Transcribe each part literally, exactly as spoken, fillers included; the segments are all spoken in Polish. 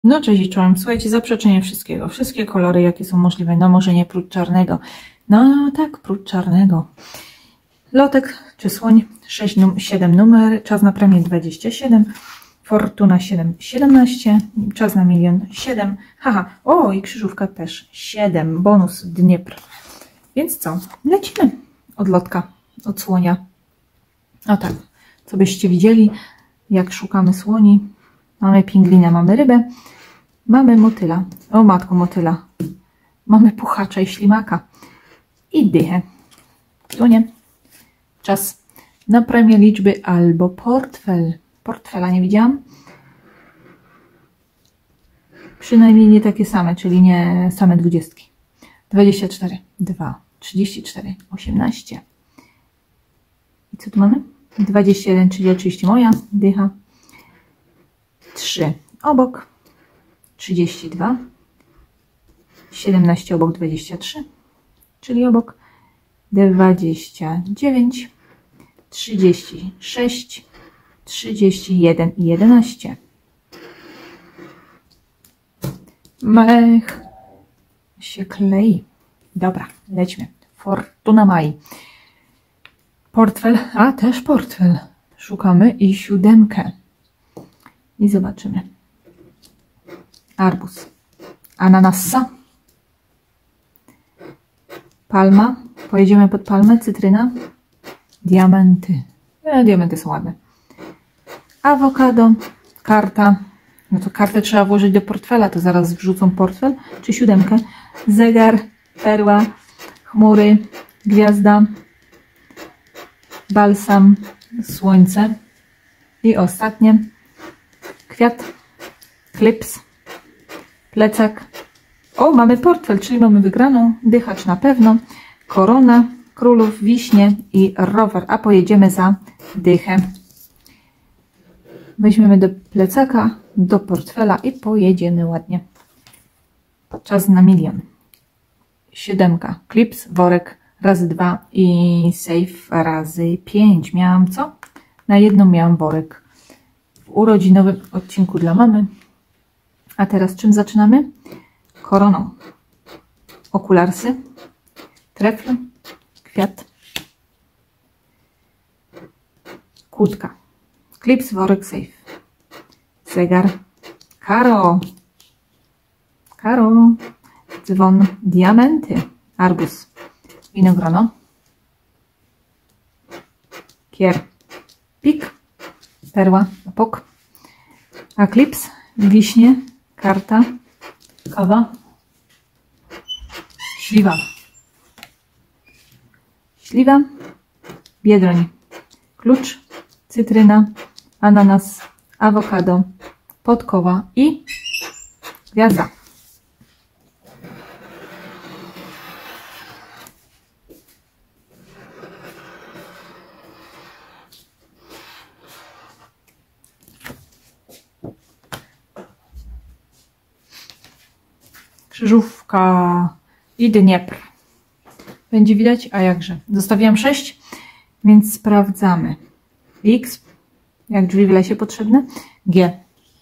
No cześć i czołem. Słuchajcie, zaprzeczenie wszystkiego. Wszystkie kolory, jakie są możliwe. No może nie prócz czarnego. No tak, prócz czarnego. Lotek czy słoń sześć, siedem numer. Czas na premię dwadzieścia siedem. Fortuna siedem, siedemnaście. Czas na milion siedem. Haha. O, i krzyżówka też siedem. Bonus Dniepr. Więc co? Lecimy od lotka, od słonia. O tak. Co byście widzieli, jak szukamy słoni. Mamy pingwina, mamy rybę, mamy motyla. O matko, motyla. Mamy puchacza i ślimaka. I dychę. Tu nie. Czas na premię liczby albo portfel. Portfela nie widziałam. Przynajmniej nie takie same, czyli nie same dwudziestki. dwadzieścia cztery, dwa, trzydzieści cztery, osiemnaście. I co tu mamy? dwadzieścia jeden, trzydzieści moja dycha. trzy obok, trzydzieści dwa, siedemnaście obok, dwadzieścia trzy, czyli obok, dwadzieścia dziewięć, trzydzieści sześć, trzydzieści jeden i jedenaście. Mech się klei. Dobra, lećmy. Fortuna Mai. Portfel, a też portfel. Szukamy i siódemkę. I zobaczymy. Arbuz. Ananasa. Palma. Pojedziemy pod palmę. Cytryna. Diamenty. E, diamenty są ładne. Awokado. Karta. No to kartę trzeba włożyć do portfela. To zaraz wrzucą portfel. Czy siódemkę. Zegar. Perła. Chmury. Gwiazda. Balsam. Słońce. I ostatnie. Kwiat, klips, plecak. O, mamy portfel, czyli mamy wygraną. Dychacz na pewno. Korona, królów, wiśnie i rower. A pojedziemy za dychę. Weźmiemy do plecaka, do portfela i pojedziemy ładnie. Czas na milion. Siódemka, klips, worek, razy dwa i safe razy pięć. Miałam co? Na jedną miałam worek. W urodzinowym odcinku dla mamy. A teraz czym zaczynamy? Koroną. Okularsy. Trefl. Kwiat. Kłódka. Klips, worek, safe. Zegar. Karo. Karo. Dzwon. Diamenty. Arbuz. Winogrono. Kier. Pik. Perła, pok, a klips, wiśnie, karta, kawa, śliwa, śliwa, biedroń, klucz, cytryna, ananas, awokado, podkowa i gwiazda. Krzyżówka i Dniepr. Będzie widać? A jakże? Zostawiłam sześć, więc sprawdzamy. X, jak drzwi w lesie potrzebne. G.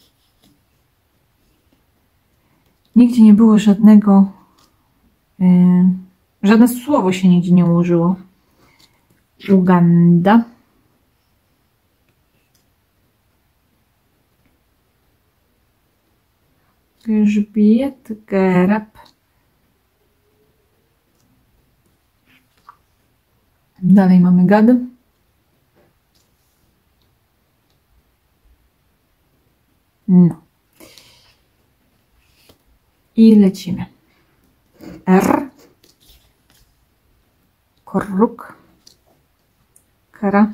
Nigdzie nie było żadnego, yy, żadne słowo się nigdzie nie ułożyło. Uganda. Grzbiet, grab. Dalej mamy gad. No. I lecimy. R. Korruk. Kara.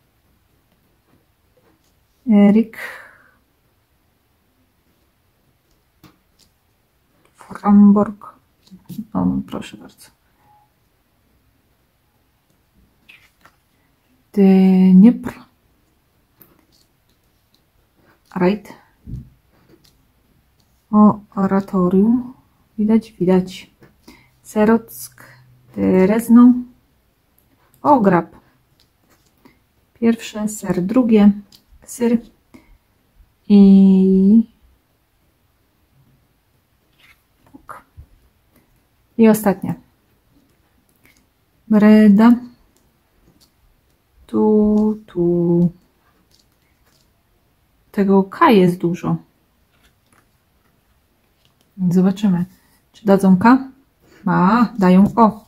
Erik. Ramborg. O, proszę bardzo. Dniepr. Right. O, oratorium. Widać, widać. Serock. Drezno. O, grab. Pierwsze, ser drugie, syr i I ostatnia. Breda. Tu, tu. Tego K jest dużo. Więc zobaczymy, czy dadzą K. A, dają O.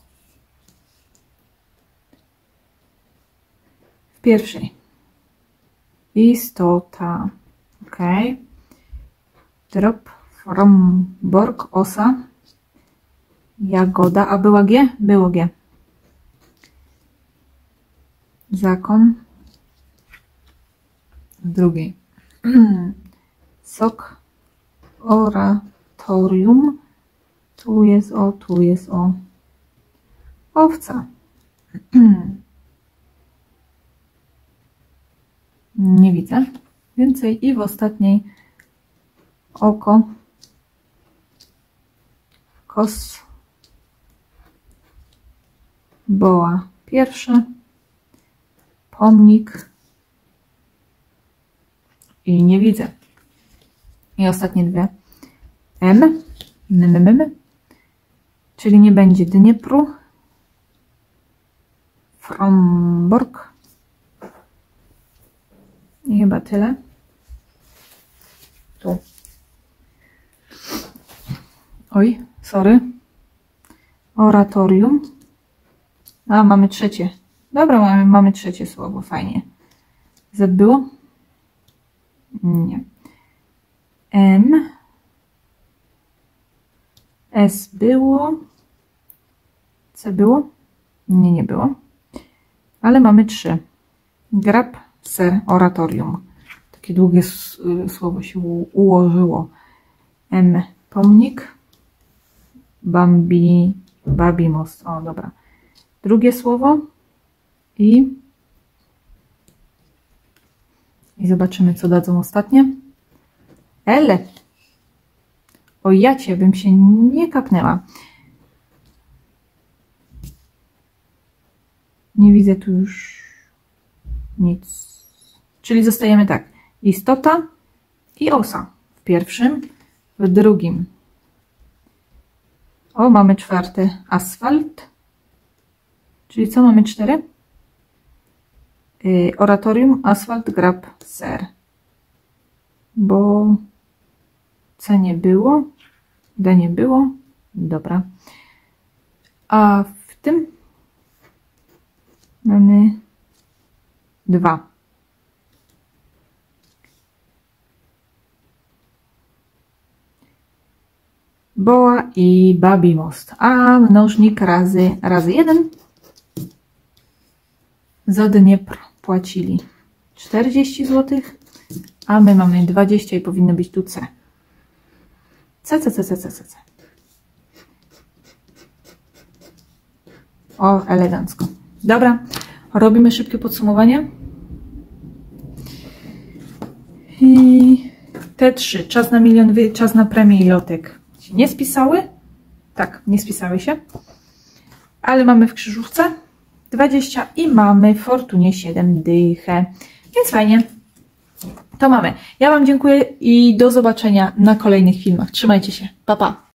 W pierwszej. Istota. Ok. Drop. From. Borg. Osa. Jagoda. A była G? Było G. Zakon. W drugiej. Sok. Oratorium. Tu jest O, tu jest O. Owca. Nie widzę więcej. I w ostatniej oko. Kos. Boa. Pierwszy. Pomnik. I nie widzę. I ostatnie dwie. M. M, M, M. Czyli nie będzie Dniepru. Fromborg. I chyba tyle. Tu. Oj, sorry. Oratorium. A, mamy trzecie. Dobra, mamy, mamy trzecie słowo. Fajnie. Z było? Nie. M. S było. C było? Nie, nie było. Ale mamy trzy. Grab, ser, oratorium. Takie długie słowo się ułożyło. M. Pomnik. Bambi. Babi most. O, dobra. Drugie słowo. I I zobaczymy, co dadzą ostatnie. L. O jacie, bym się nie kapnęła. Nie widzę tu już nic. Czyli zostajemy tak. Istota i osa. W pierwszym, w drugim. O, mamy czwarty. Asfalt. Czyli co mamy cztery? Yy, oratorium, asfalt, grab, ser. Bo C nie było. D nie było. Dobra. A w tym mamy dwa. Boa i babi most. A mnożnik razy, razy jeden. Za Dniepr płacili czterdzieści złotych, a my mamy dwadzieścia i powinno być tu C. C, C, C, C, C, C, C. O, elegancko. Dobra, robimy szybkie podsumowanie. I te trzy, czas na milion, czas na premię i lotek się nie spisały. Tak, nie spisały się. Ale mamy w krzyżówce dwadzieścia i mamy w fortunie siedem dychę. Więc fajnie. To mamy. Ja Wam dziękuję i do zobaczenia na kolejnych filmach. Trzymajcie się. Pa, pa.